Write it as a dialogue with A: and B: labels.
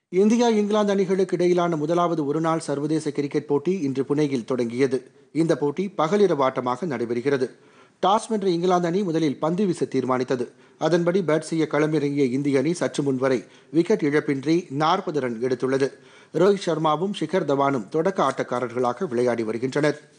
A: India England அணிகளுக்கு இடையிலான முதலாவது ஒருநாள் சர்வதேச கிரிக்கெட் போட்டி இன்று புனேயில் தொடங்கியது. இந்த போட்டி பகலிரவு ஆட்டமாக நடைபெறுகிறது. டாஸ் வென்ற இங்கிலாந்து அணி முதலில் பந்து வீச தீர்மானித்தது. அதன்படி பேட் செய்ய களமிறங்கிய இந்திய அணி சற்று முன்வரை விக்கெட் இழப்பின்றி 40 ரன் எடுத்துள்ளது. ரோஹித் சர்மாவும் ஷிகர் தவானும் தொடக்க ஆட்டக்காரர்களாக விளையாடி வருகின்றனர்.